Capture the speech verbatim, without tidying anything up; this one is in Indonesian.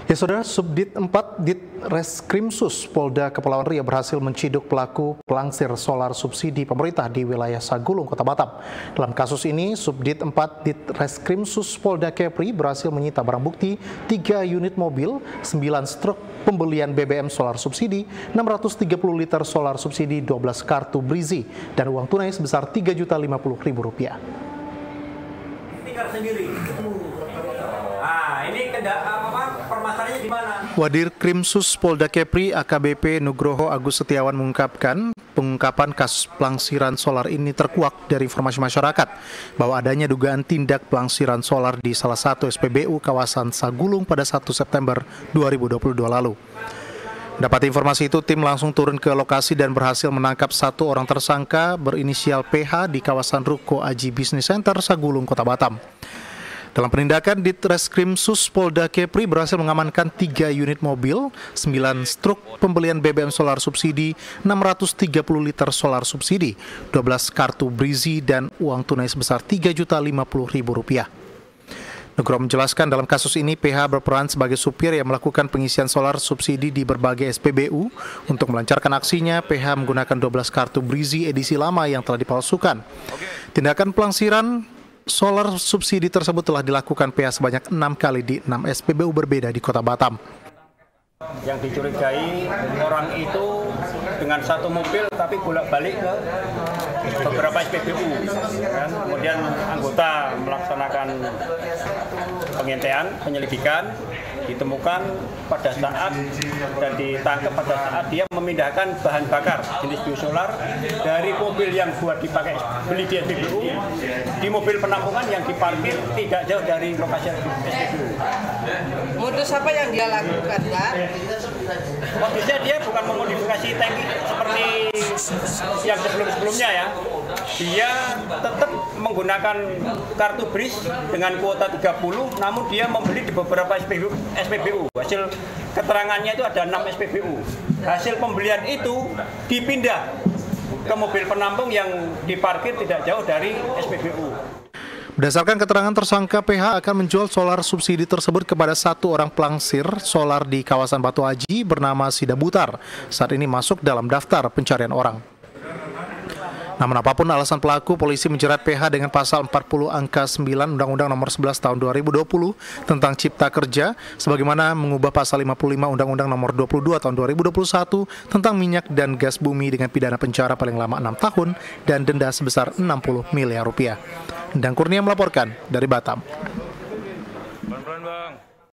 Ya saudara, Subdit empat Ditreskrimsus Polda Kepulauan Riau berhasil menciduk pelaku pelangsir solar subsidi pemerintah di wilayah Sagulung, Kota Batam. Dalam kasus ini, Subdit empat Ditreskrimsus Polda Kepri berhasil menyita barang bukti tiga unit mobil, sembilan struk pembelian B B M solar subsidi, enam ratus tiga puluh liter solar subsidi, dua belas kartu Brizi, dan uang tunai sebesar tiga juta lima puluh ribu rupiah. Sendiri. Nah, ini kendak apa permasalahannya di mana? Wadir Krimsus Polda Kepri A K B P Nugroho Agus Setiawan mengungkapkan pengungkapan kasus pelangsiran solar ini terkuak dari informasi masyarakat bahwa adanya dugaan tindak pelangsiran solar di salah satu S P B U kawasan Sagulung pada satu September dua ribu dua puluh dua lalu. Dapat informasi itu, tim langsung turun ke lokasi dan berhasil menangkap satu orang tersangka berinisial P H di kawasan Ruko Aji Business Center Sagulung, Kota Batam. Dalam penindakan, Ditreskrimsus Polda Kepri berhasil mengamankan tiga unit mobil, sembilan struk pembelian B B M solar subsidi, enam ratus tiga puluh liter solar subsidi, dua belas kartu Brizi, dan uang tunai sebesar tiga juta lima puluh ribu rupiah. Nugroho menjelaskan dalam kasus ini P H berperan sebagai supir yang melakukan pengisian solar subsidi di berbagai S P B U. Untuk melancarkan aksinya, P H menggunakan dua belas kartu Brizi edisi lama yang telah dipalsukan. Tindakan pelangsiran solar subsidi tersebut telah dilakukan P H sebanyak enam kali di enam S P B U berbeda di Kota Batam. Yang dicurigai orang itu dengan satu mobil tapi bolak-balik ke beberapa S P B U. Kan? Kemudian anggota melaksanakan pengintaian, penyelidikan, ditemukan pada saat dan ditangkap pada saat dia memindahkan bahan bakar jenis biosolar dari mobil yang buat dipakai beli di S P B U di mobil penampungan yang diparkir tidak jauh dari lokasi S P B U. Modus apa yang dia lakukan, Pak? Modusnya dia bukan memodifikasi tangki seperti yang sebelum-sebelumnya ya. Dia tetap menggunakan kartu Bris dengan kuota tiga puluh, namun dia membeli di beberapa S P B U. Hasil keterangannya itu ada enam S P B U. Hasil pembelian itu dipindah ke mobil penampung yang diparkir tidak jauh dari S P B U. Berdasarkan keterangan tersangka, P H akan menjual solar subsidi tersebut kepada satu orang pelangsir solar di kawasan Batu Aji bernama Sida Butar. Saat ini masuk dalam daftar pencarian orang. Namun apapun alasan pelaku, polisi menjerat P H dengan pasal empat puluh angka sembilan Undang-Undang Nomor sebelas Tahun dua ribu dua puluh tentang Cipta Kerja, sebagaimana mengubah pasal lima puluh lima Undang-Undang Nomor dua puluh dua Tahun dua ribu dua puluh satu tentang minyak dan gas bumi dengan pidana penjara paling lama enam tahun dan denda sebesar enam puluh miliar rupiah. Endang Kurnia melaporkan dari Batam.